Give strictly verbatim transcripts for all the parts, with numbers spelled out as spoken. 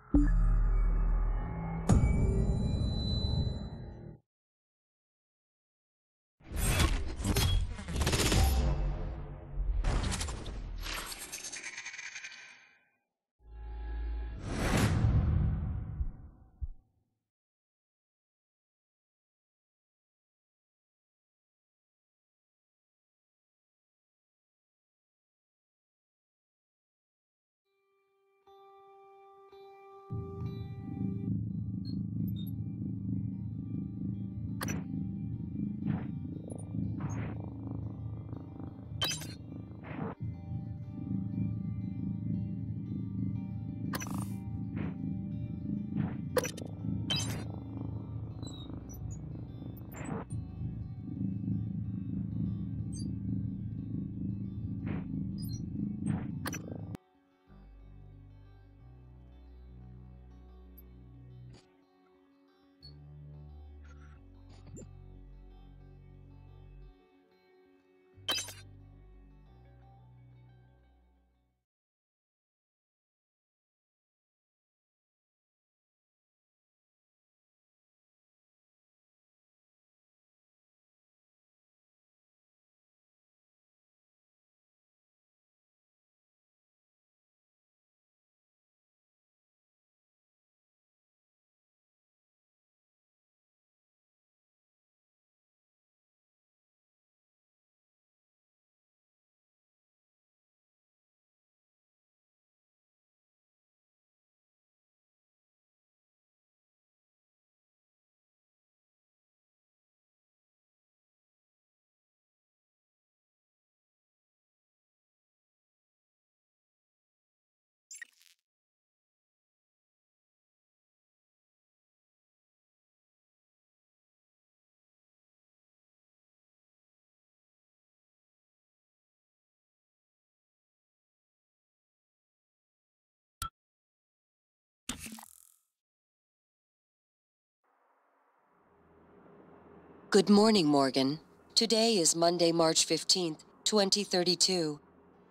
Good morning, Morgan. Today is Monday, March fifteenth, twenty thirty-two.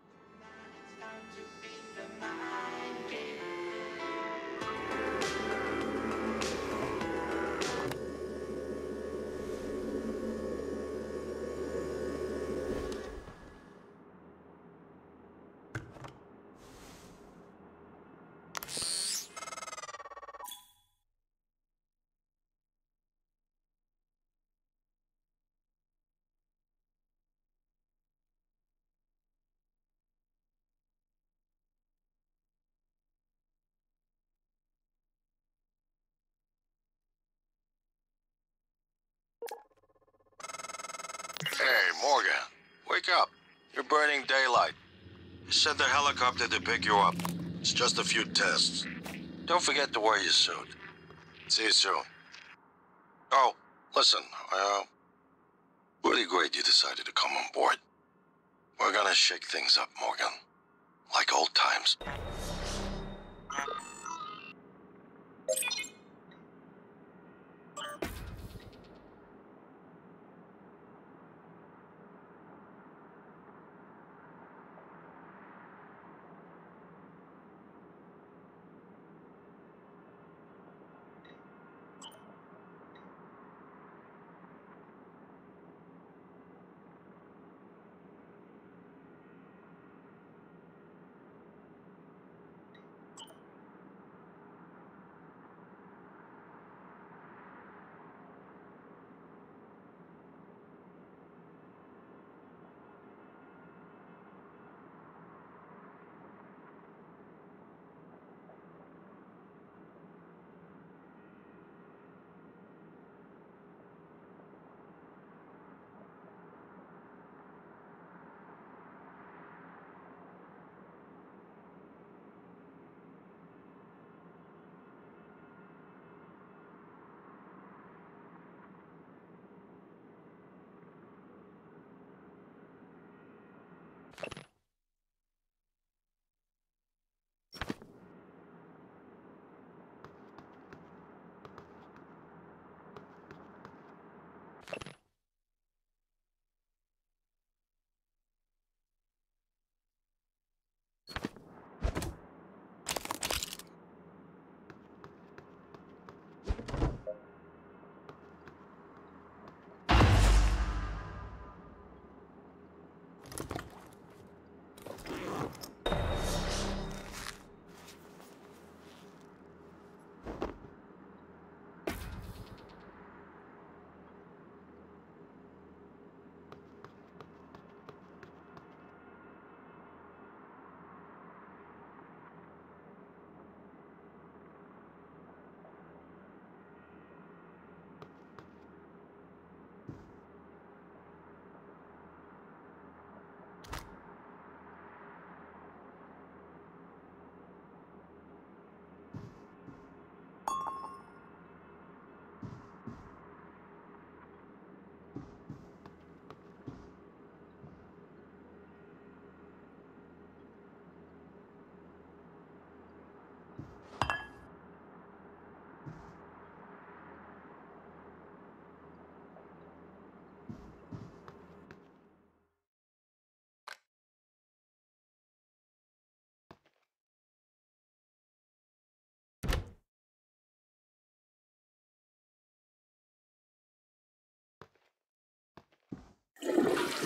Hey, Morgan. Wake up. You're burning daylight. I sent the helicopter to pick you up. It's just a few tests. Don't forget to wear your suit. See you soon. Oh, listen, uh... really great you decided to come on board. We're gonna shake things up, Morgan. Like old times.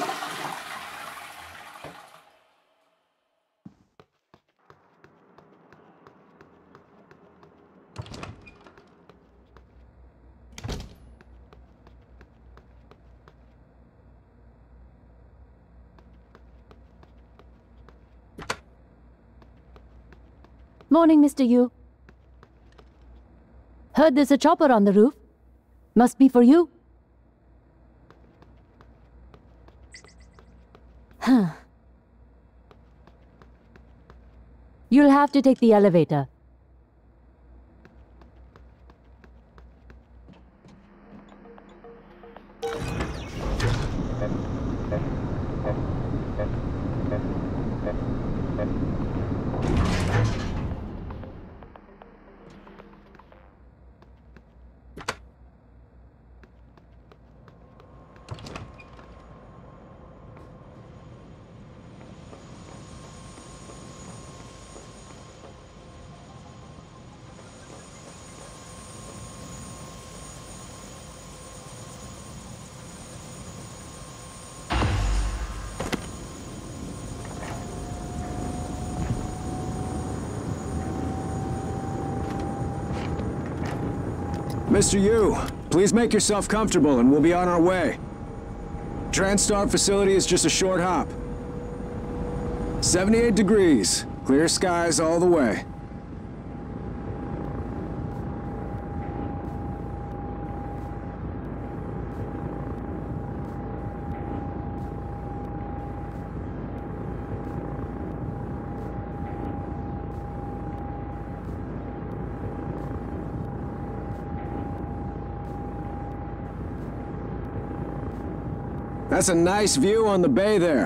Morning, Mister Yu. Heard there's a chopper on the roof. Must be for you. Huh. You'll have to take the elevator. Mister Yu, please make yourself comfortable and we'll be on our way. Transstar facility is just a short hop. seventy-eight degrees, clear skies all the way. That's a nice view on the bay there.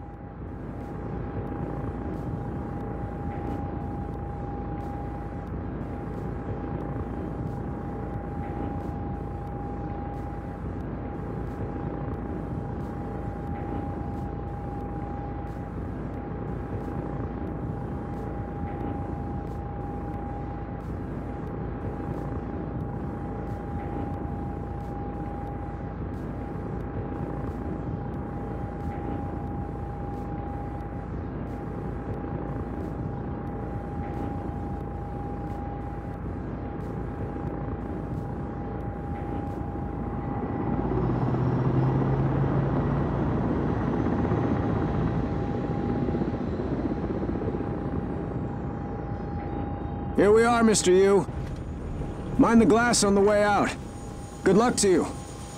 Here we are, Mister Yu. Mind the glass on the way out. Good luck to you.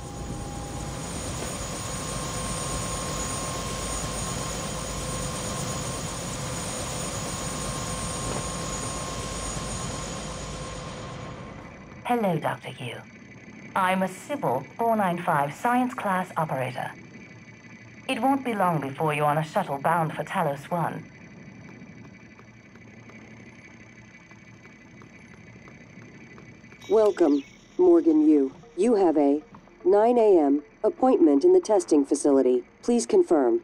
Hello, Doctor Yu. I'm a Sybil four ninety-five science class operator. It won't be long before you're on a shuttle bound for Talos one. Welcome, Morgan Yu. You have a nine A M appointment in the testing facility. Please confirm.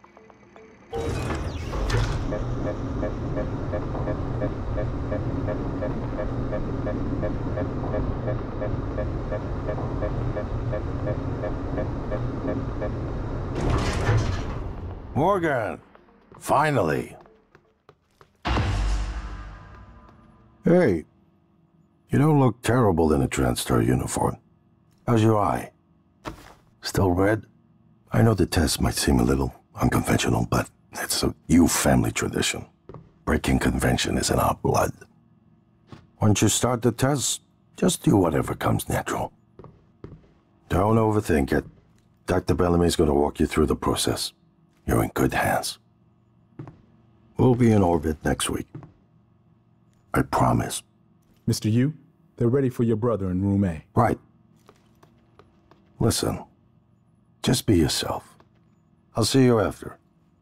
Morgan! Finally! Hey, you don't look terrible in a Transstar uniform. How's your eye? Still red? I know the test might seem a little unconventional, but it's a Yu family tradition. Breaking convention is in our blood. Once you start the test, just do whatever comes natural. Don't overthink it. Doctor Bellamy's gonna walk you through the process. You're in good hands. We'll be in orbit next week. I promise. Mister Yu, they're ready for your brother in room A. Right. Listen, just be yourself. I'll see you after.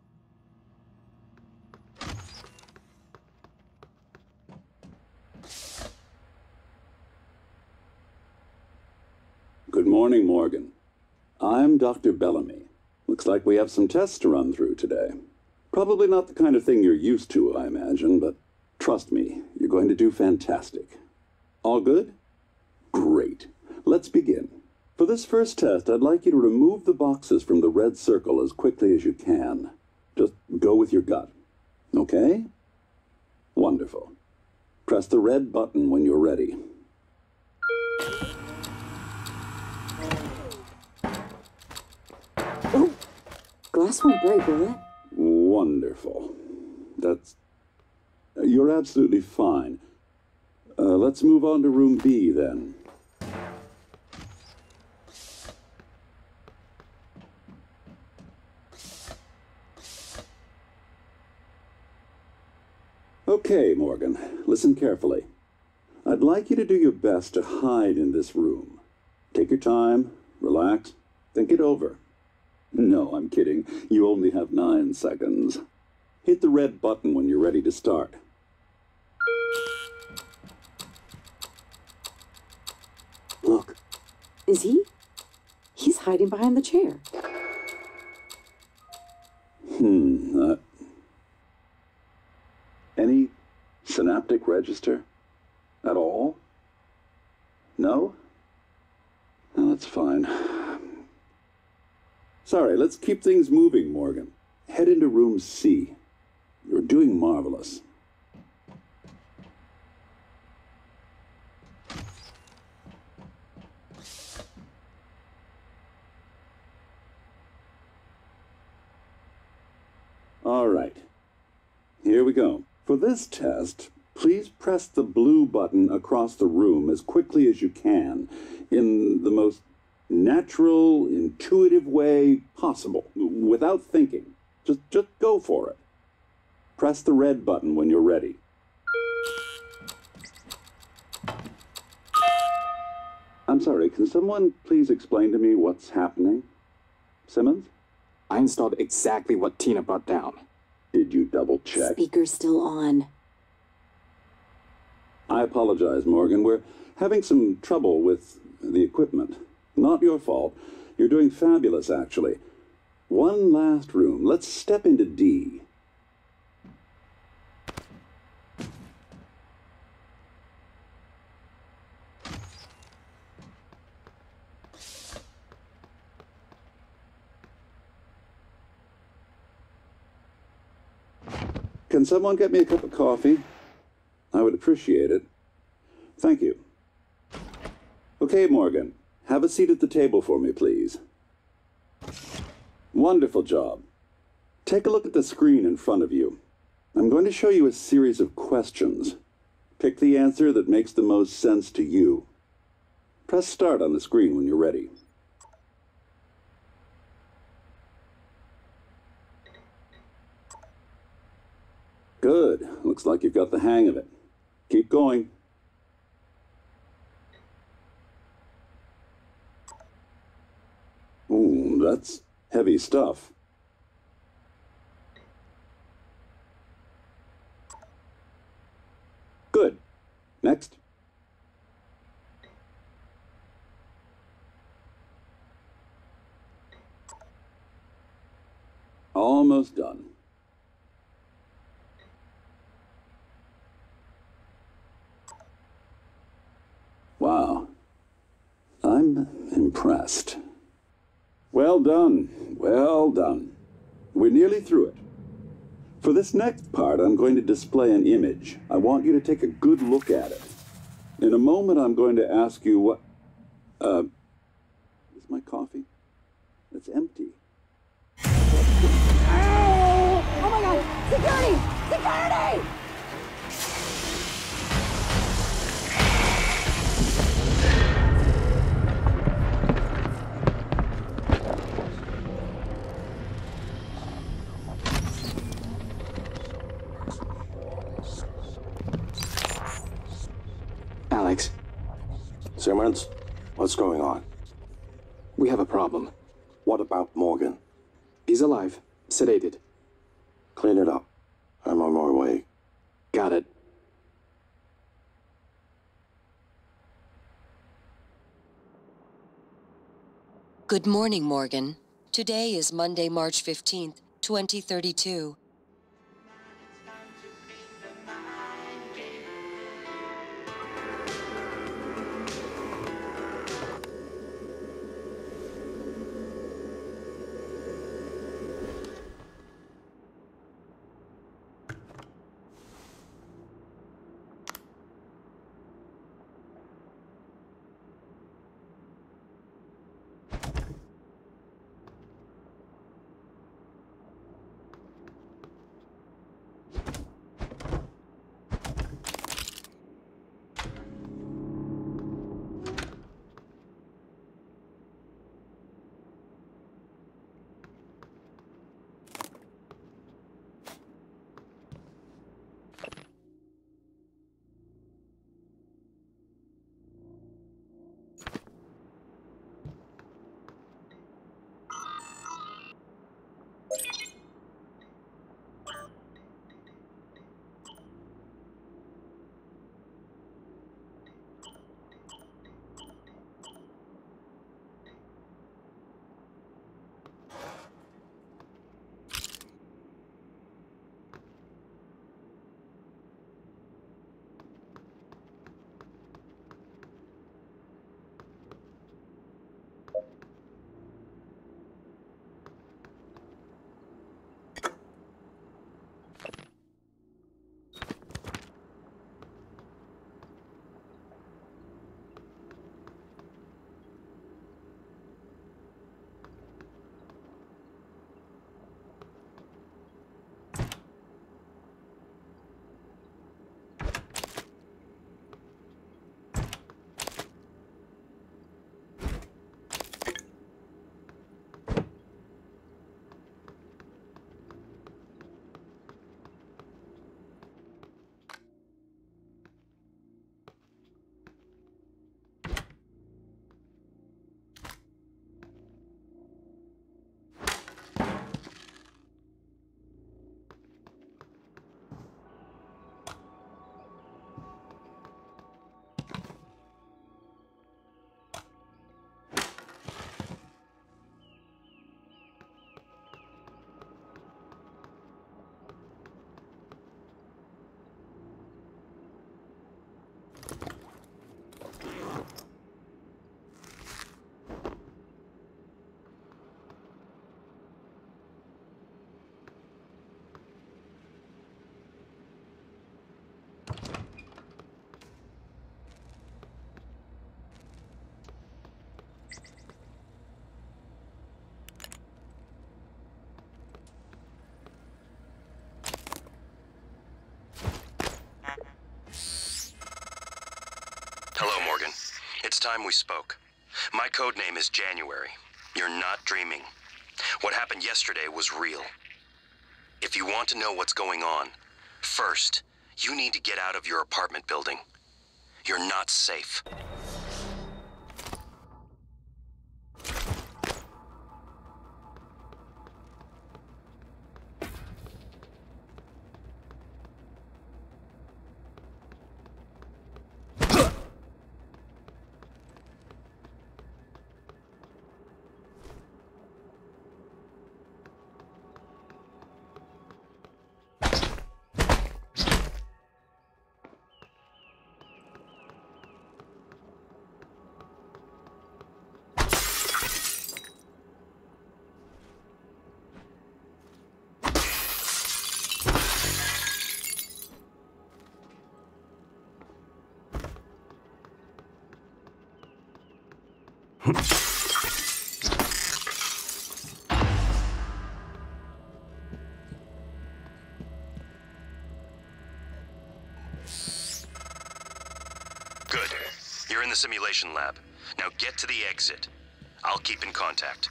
Good morning, Morgan. I'm Doctor Bellamy. Looks like we have some tests to run through today. Probably not the kind of thing you're used to, I imagine, but trust me, you're going to do fantastic. All good? Great. Let's begin. For this first test, I'd like you to remove the boxes from the red circle as quickly as you can. Just go with your gut. Okay? Wonderful. Press the red button when you're ready. Oh, glass won't break, will it? Wonderful. That's... You're absolutely fine. Uh, let's move on to room B, then. Okay, Morgan, listen carefully. I'd like you to do your best to hide in this room. Take your time, relax, think it over. No, I'm kidding. You only have nine seconds. Hit the red button when you're ready to start. Look. Is he? He's hiding behind the chair. Hmm, uh... Any synaptic register? At all? No? No, that's fine. Sorry, let's keep things moving, Morgan. Head into room C. You're doing marvelous. All right. Here we go. For this test, please press the blue button across the room as quickly as you can, in the most natural, intuitive way possible, without thinking. Just, just go for it. Press the red button when you're ready. I'm sorry, can someone please explain to me what's happening? Simmons? I installed exactly what Tina brought down. Did you double check? Speaker's still on. I apologize, Morgan. We're having some trouble with the equipment. Not your fault. You're doing fabulous, actually. One last room. Let's step into D. Can someone get me a cup of coffee? I would appreciate it. Thank you. Okay, Morgan. Have a seat at the table for me, please. Wonderful job. Take a look at the screen in front of you. I'm going to show you a series of questions. Pick the answer that makes the most sense to you. Press start on the screen when you're ready. Good. Looks like you've got the hang of it. Keep going. Ooh, that's heavy stuff. Good. Next. Almost done. Wow. I'm impressed. Well done. Well done. We're nearly through it. For this next part, I'm going to display an image. I want you to take a good look at it. In a moment, I'm going to ask you what... Uh... Is my coffee? It's empty. Oh my god! Security! Security! Alex, Simmons, what's going on? we have a problem. What about Morgan? He's alive, sedated. Clean it up. I'm on my way. Got it. Good morning, Morgan. Today is Monday, March fifteenth, twenty thirty-two. Hello, Morgan. It's time we spoke. My code name is January. You're not dreaming. What happened yesterday was real. If you want to know what's going on, first, you need to get out of your apartment building. You're not safe. Good. You're in the simulation lab. Now get to the exit. I'll keep in contact.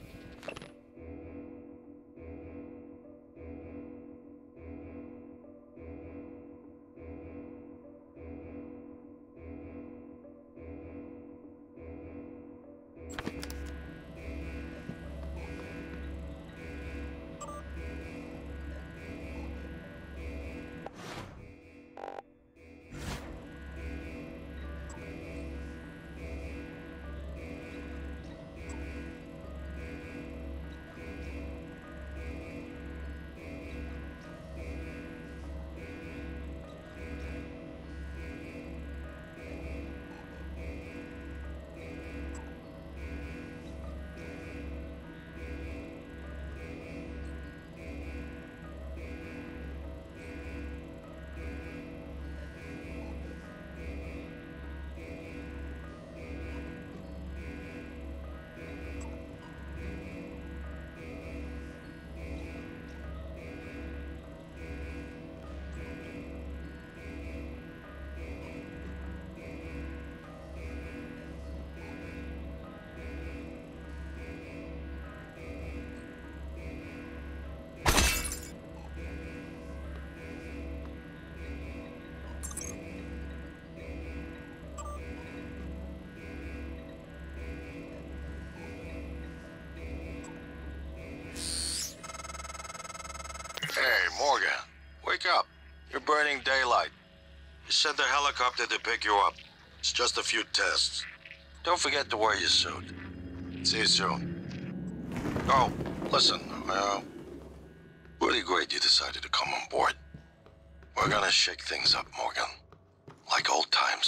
Hey, Morgan, wake up. You're burning daylight. You sent the helicopter to pick you up. It's just a few tests. Don't forget to wear your suit. See you soon. Oh, listen, uh, really great you decided to come on board. We're gonna shake things up, Morgan. Like old times.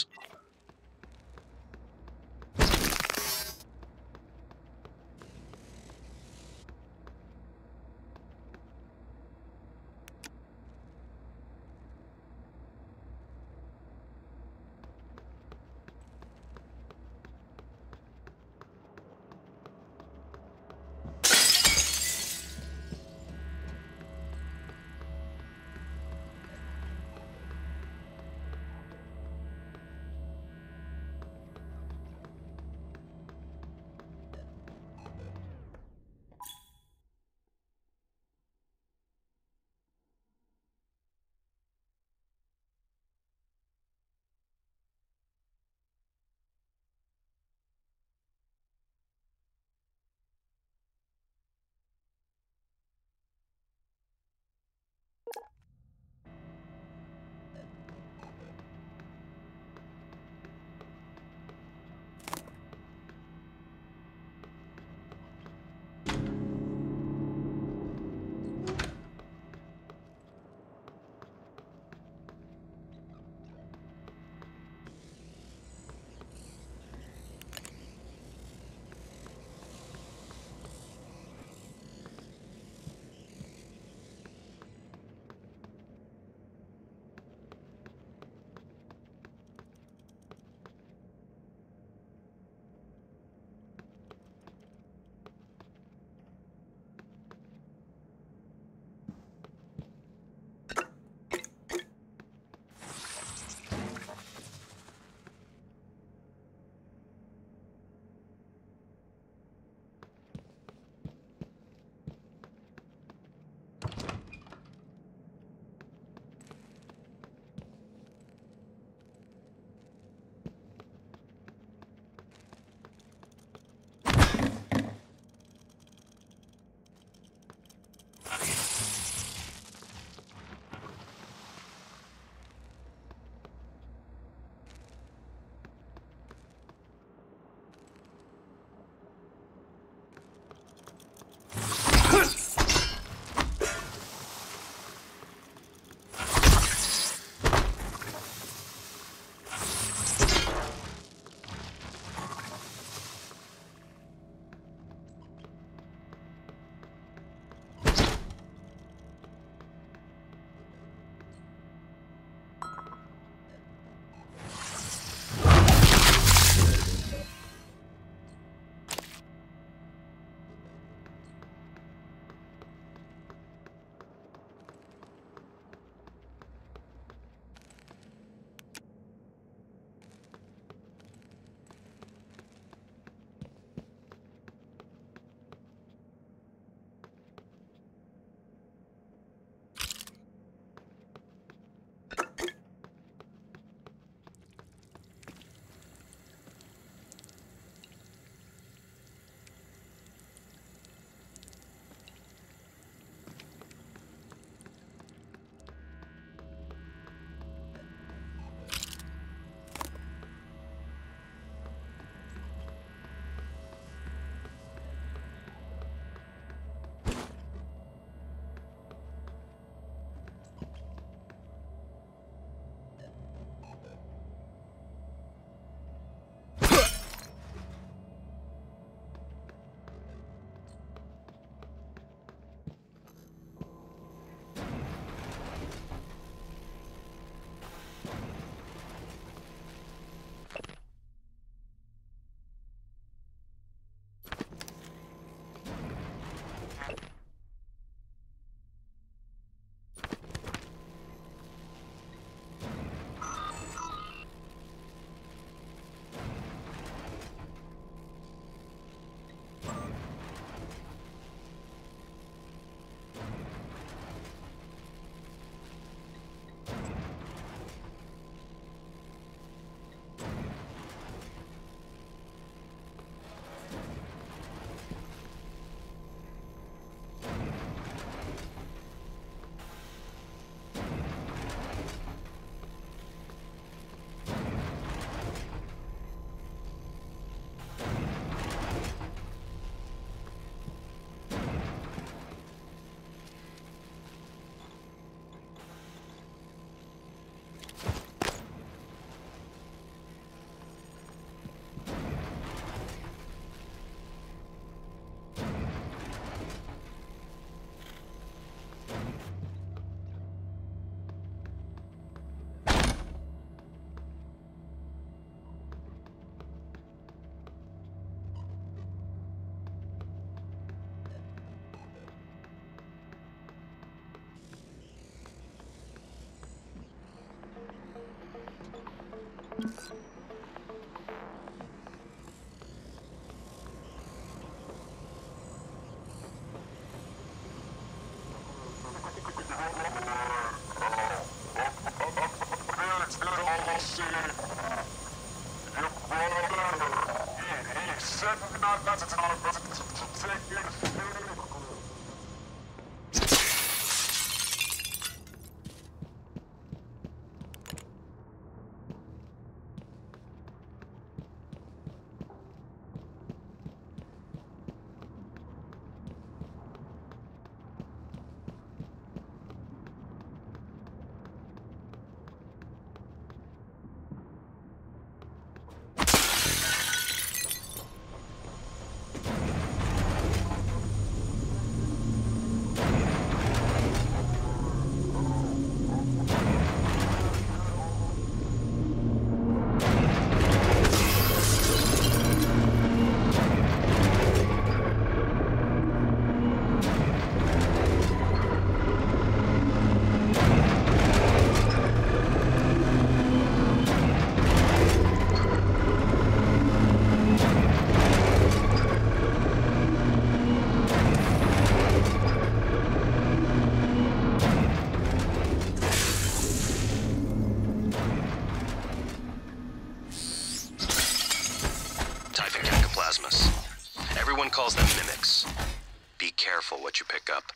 Everyone calls them mimics. Be careful what you pick up.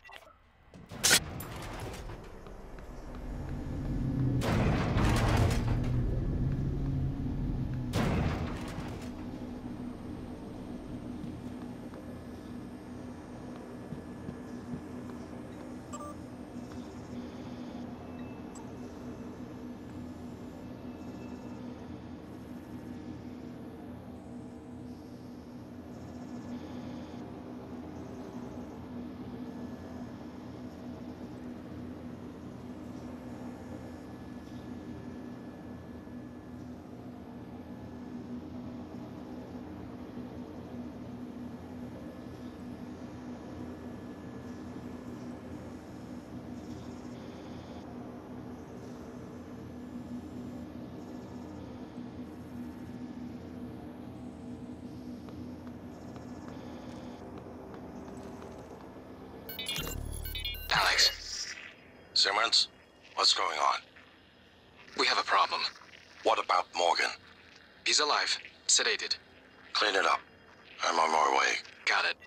Alex. Simmons, what's going on? We have a problem. What about Morgan? He's alive. Sedated. Clean it up. I'm on my way. Got it.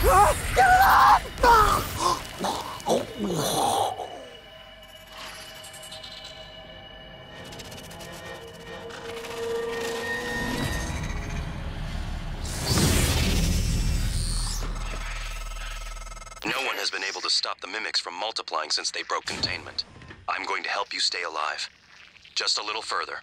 No one has been able to stop the mimics from multiplying since they broke containment. I'm going to help you stay alive. Just a little further.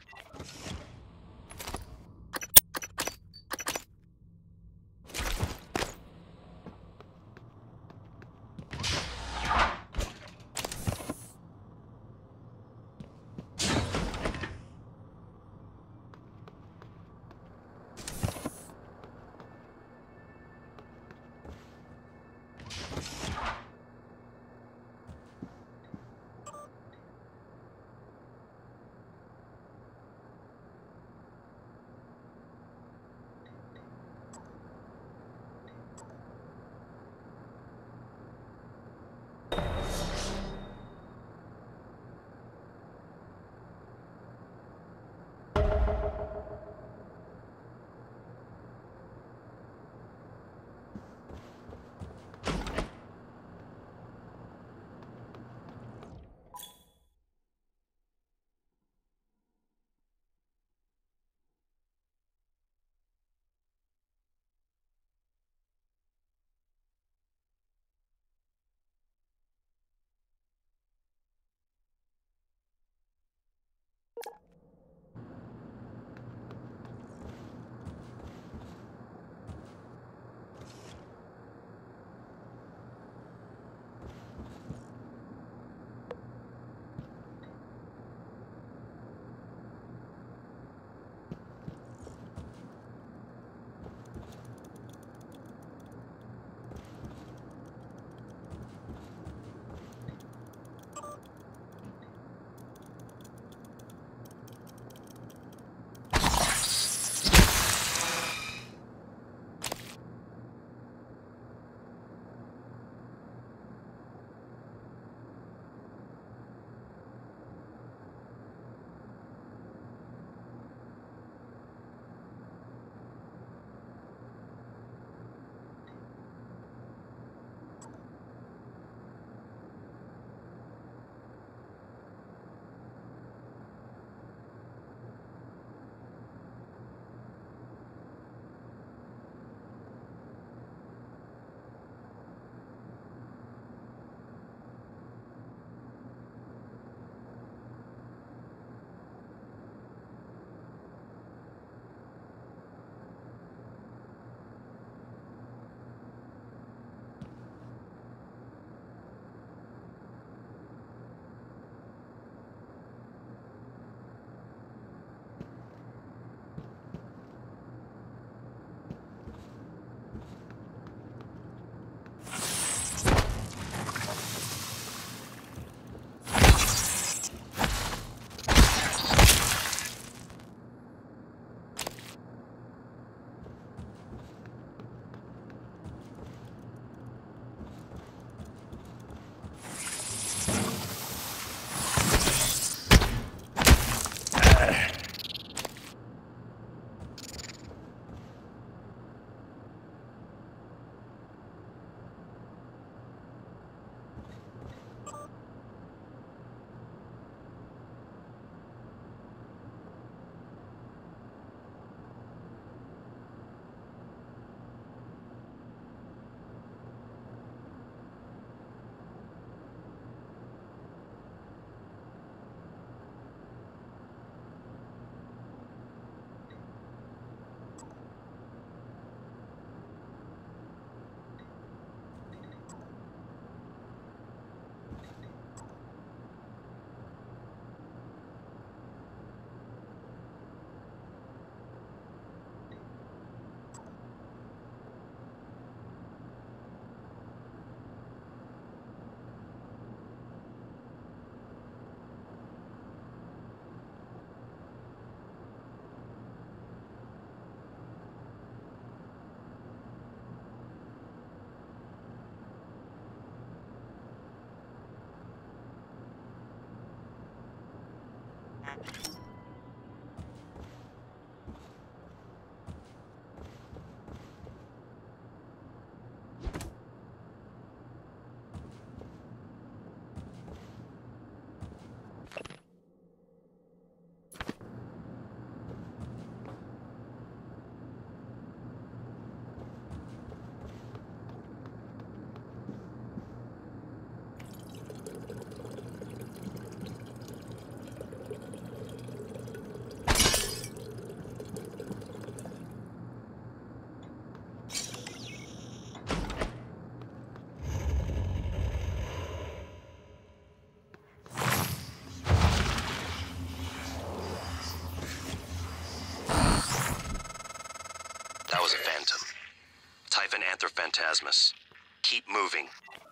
Phantasmus. Keep moving.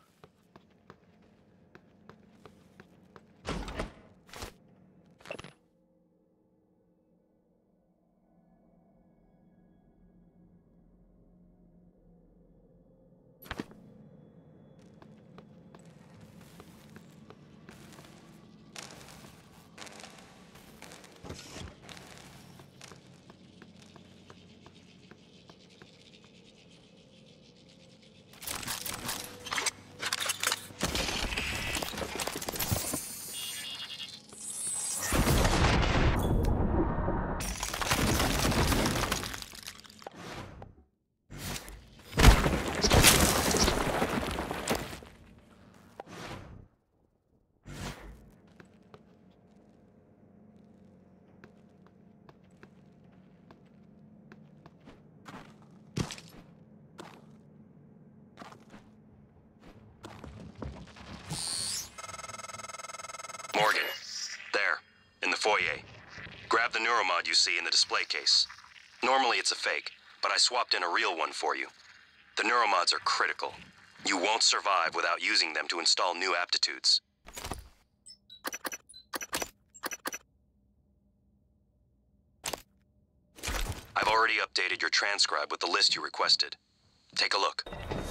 Morgan, there, in the foyer. Grab the neuromod you see in the display case. Normally it's a fake, but I swapped in a real one for you. The neuromods are critical. You won't survive without using them to install new aptitudes. I've already updated your transcribe with the list you requested. Take a look.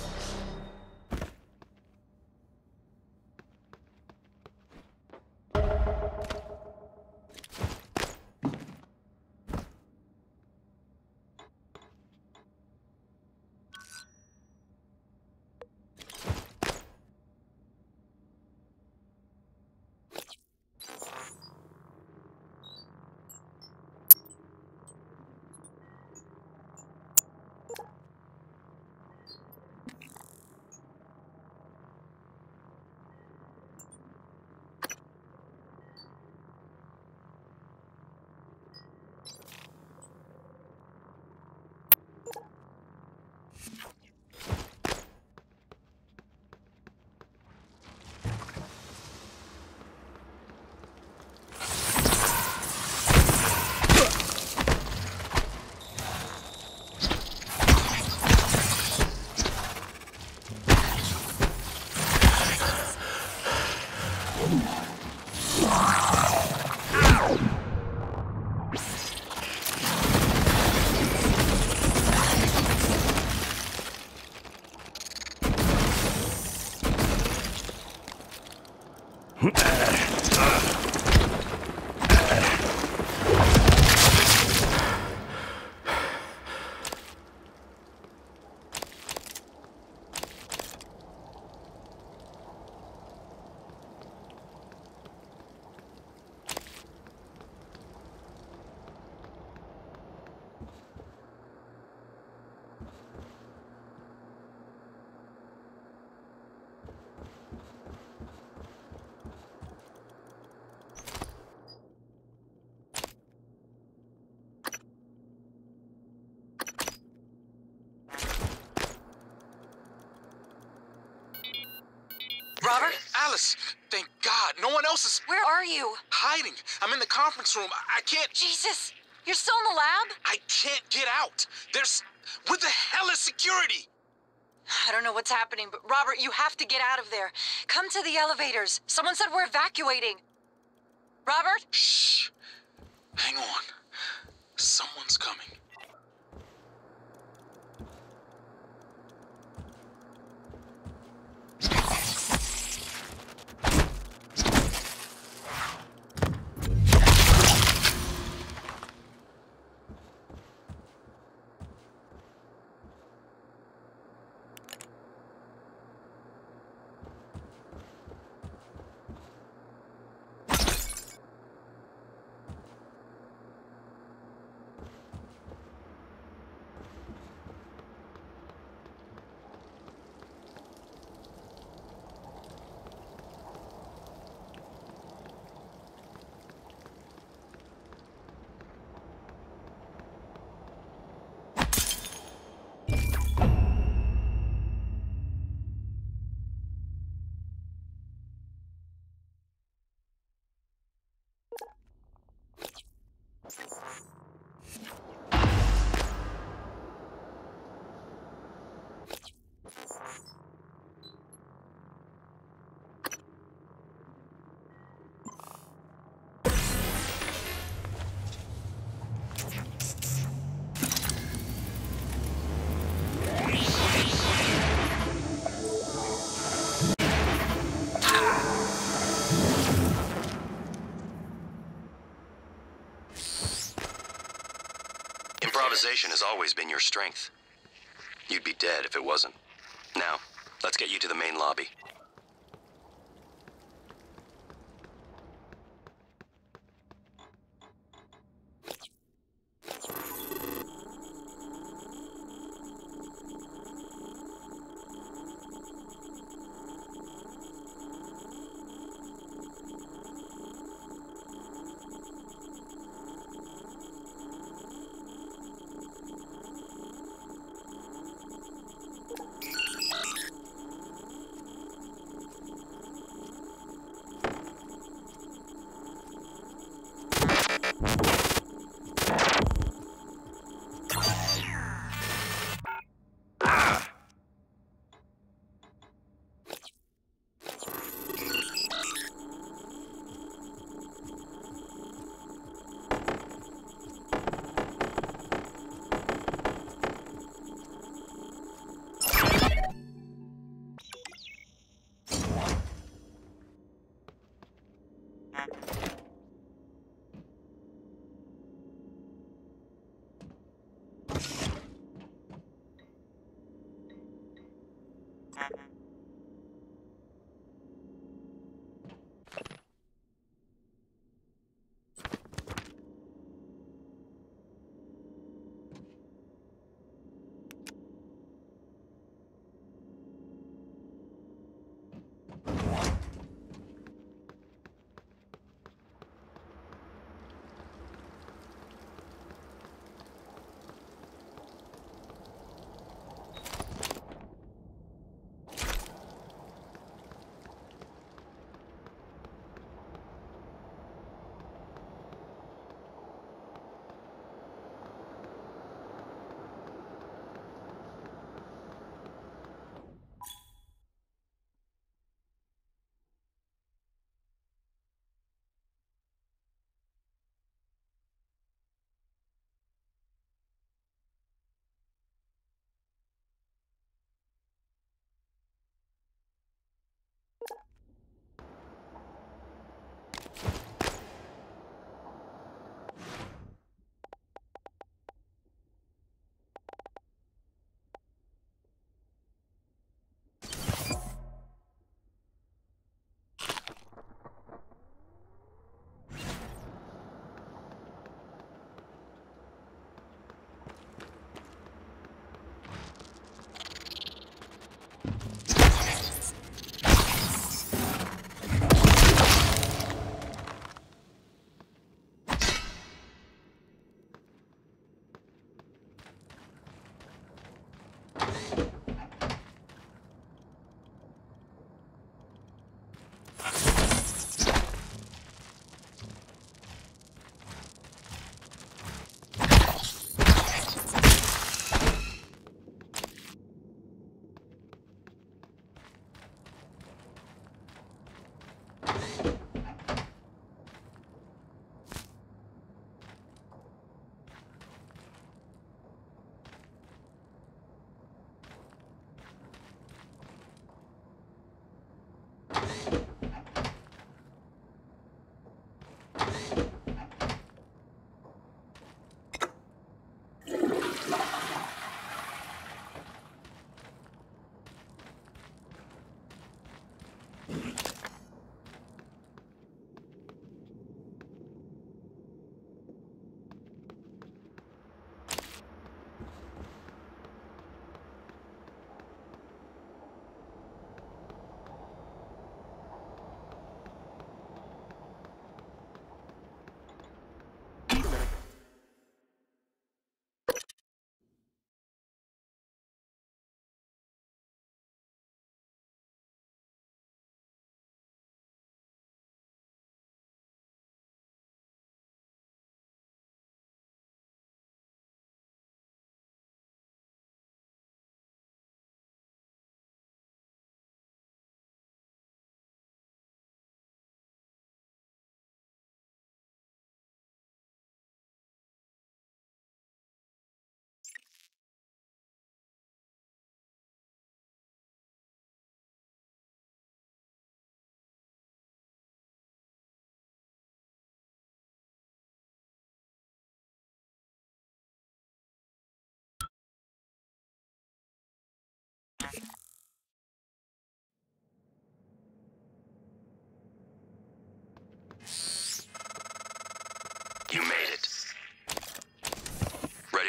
Robert? Alice, thank God. No one else is... Where are you? Hiding. I'm in the conference room. I, I can't... Jesus! You're still in the lab? I can't get out. There's... What the hell is security? I don't know what's happening, but Robert, you have to get out of there. Come to the elevators. Someone said we're evacuating. Robert? Shh. Hang on. Someone's coming. Improvisation has always been your strength. You'd be dead if it wasn't. Now, let's get you to the main lobby.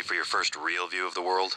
Ready for your first real view of the world?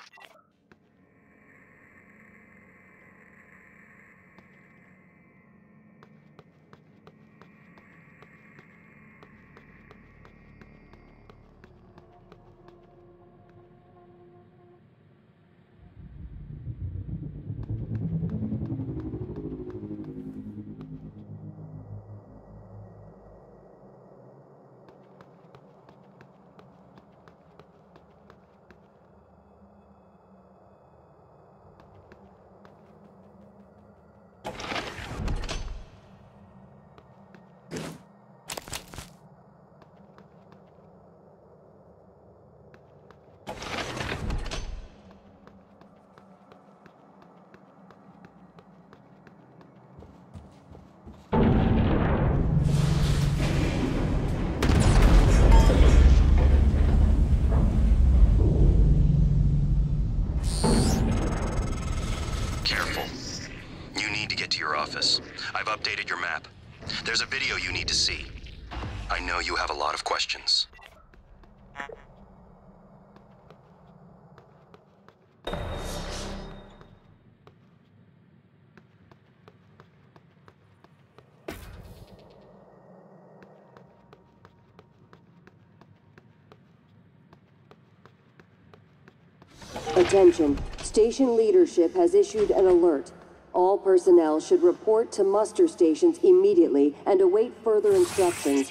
I've updated your map. There's a video you need to see. I know you have a lot of questions. Attention. Station leadership has issued an alert. All personnel should report to muster stations immediately and await further instructions.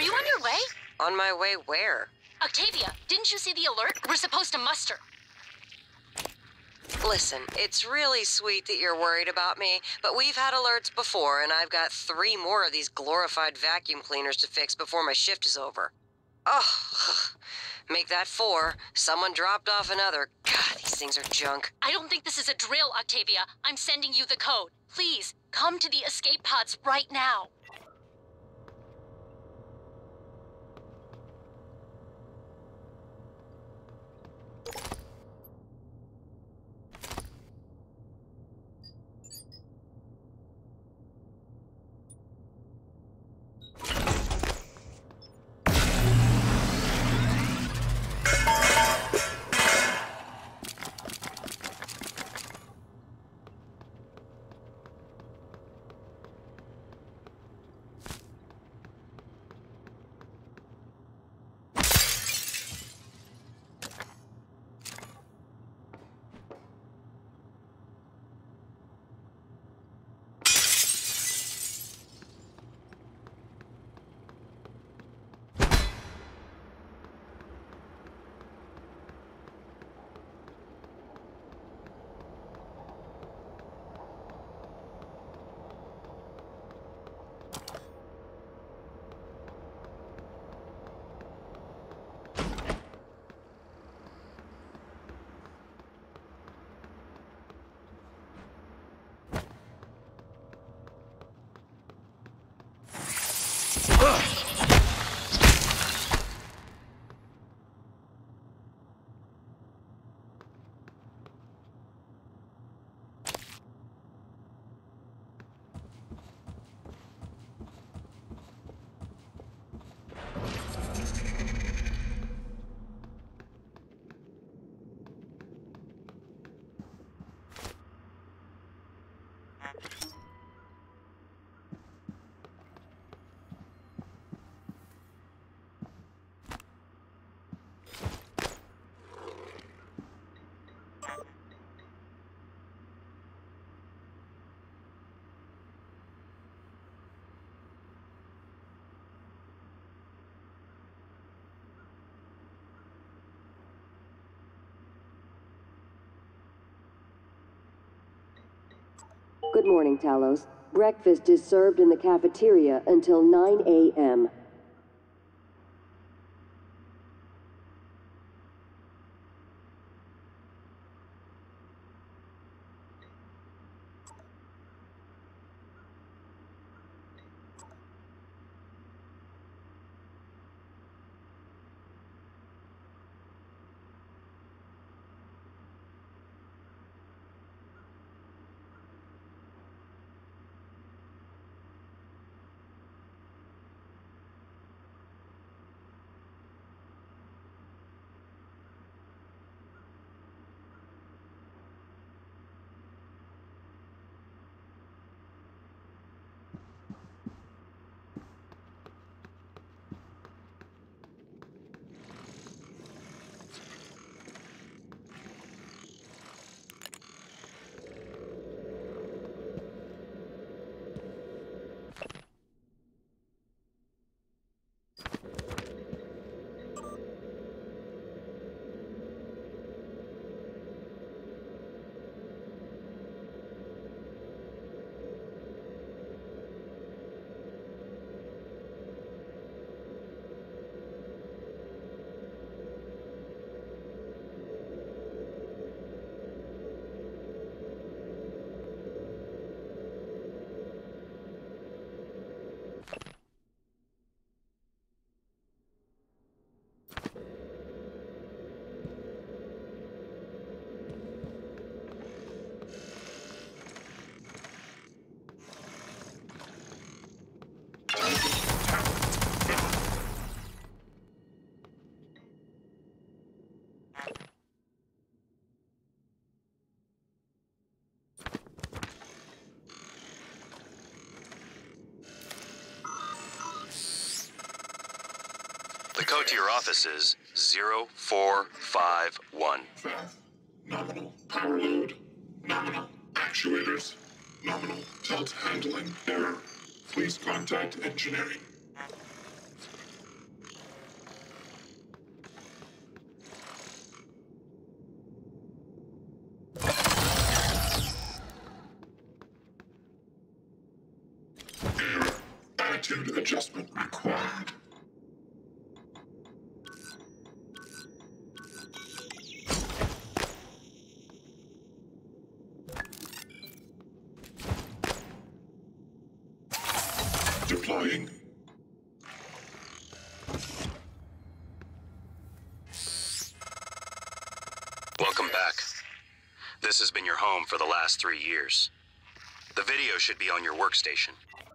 you on your way? On my way where? Octavia, didn't you see the alert? We're supposed to muster. Listen, it's really sweet that you're worried about me, but we've had alerts before, and I've got three more of these glorified vacuum cleaners to fix before my shift is over. Oh, make that four. Someone dropped off another. God, these things are junk. I don't think this is a drill, Octavia. I'm sending you the code. Please, come to the escape pods right now. Good morning, Talos. Breakfast is served in the cafeteria until nine A M The code to your office is zero four five one. Path. Nominal power load. Nominal actuators. Nominal tilt handling error. Please contact engineering. attitude adjustment required. Deploying. Welcome back. This has been your home for the last three years. The video should be on your workstation.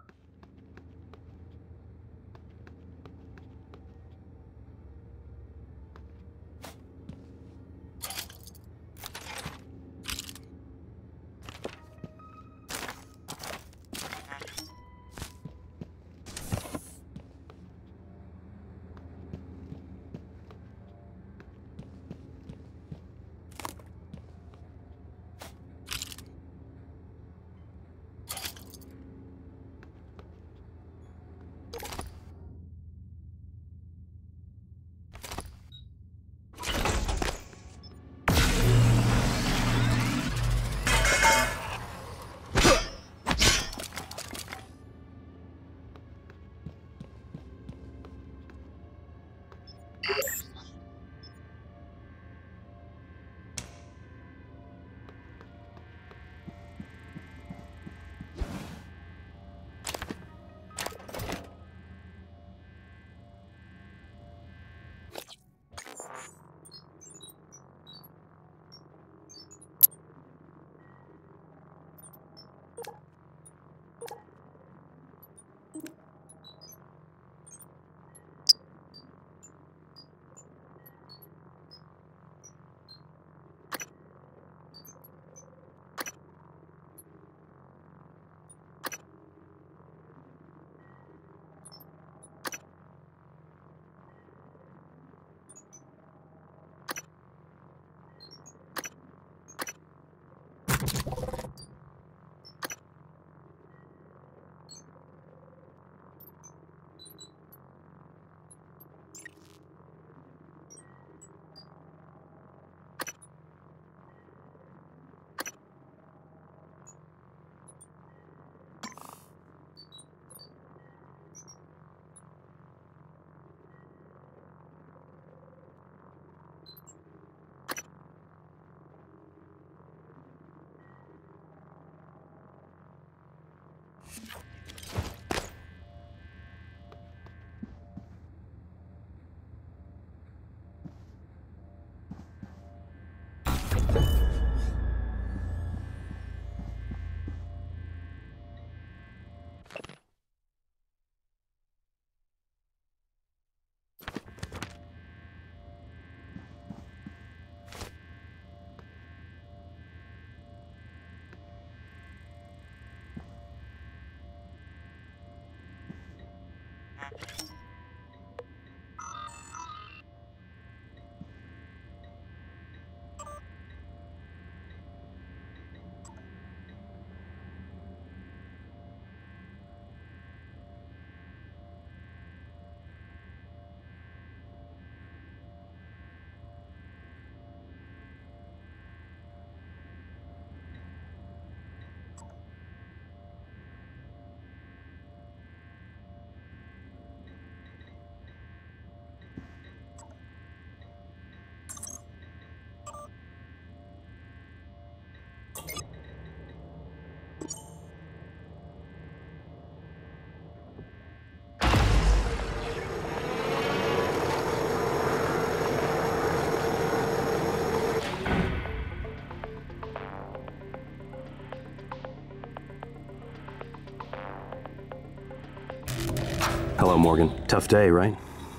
Hello, Morgan. Tough day, right?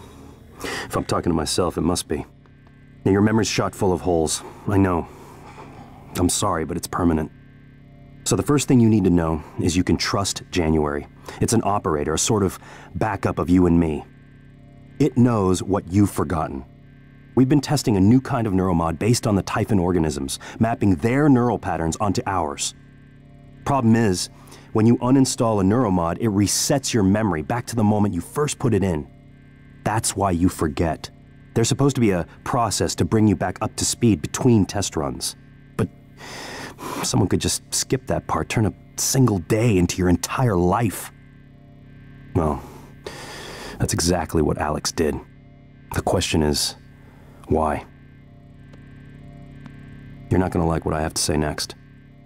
If I'm talking to myself, it must be. Now, your memory's shot full of holes. I know. I'm sorry, but it's permanent. So the first thing you need to know is you can trust January. It's an operator, a sort of backup of you and me. It knows what you've forgotten. We've been testing a new kind of neuromod based on the Typhon organisms, mapping their neural patterns onto ours. Problem is, when you uninstall a neuromod, it resets your memory back to the moment you first put it in. That's why you forget. There's supposed to be a process to bring you back up to speed between test runs. But someone could just skip that part, turn a single day into your entire life. Well, that's exactly what Alex did. The question is, why? You're not gonna like what I have to say next.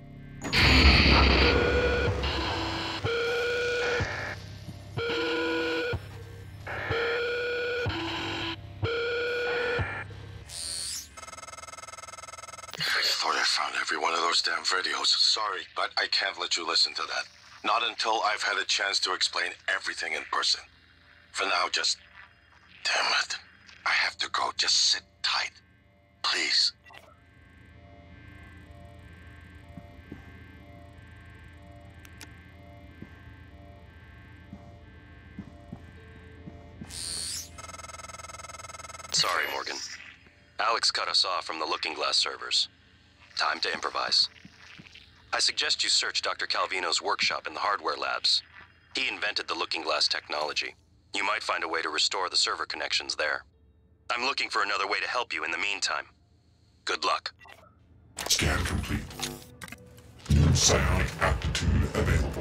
Every one of those damn videos. Sorry, but I can't let you listen to that. Not until I've had a chance to explain everything in person. For now, just... Damn it. I have to go. Just sit tight. Please. Sorry, Morgan. Alex cut us off from the Looking Glass servers. Time to improvise. I suggest you search Doctor Calvino's workshop in the hardware labs. He invented the Looking Glass technology. You might find a way to restore the server connections there. I'm looking for another way to help you in the meantime. Good luck. Scan complete. New psionic aptitude available.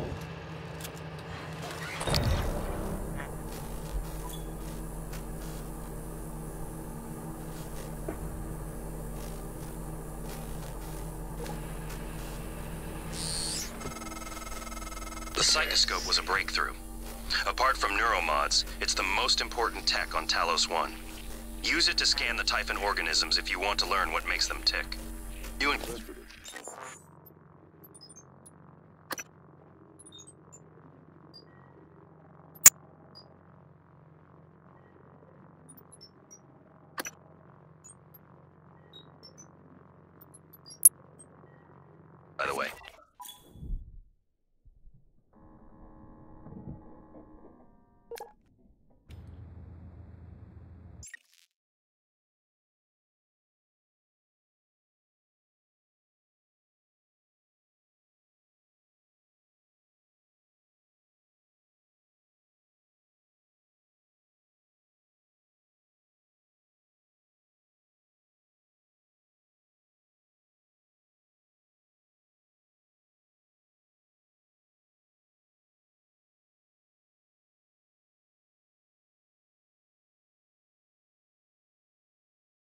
The psychoscope was a breakthrough. Apart from neuromods, it's the most important tech on Talos one. Use it to scan the Typhon organisms if you want to learn what makes them tick. You and... By the way,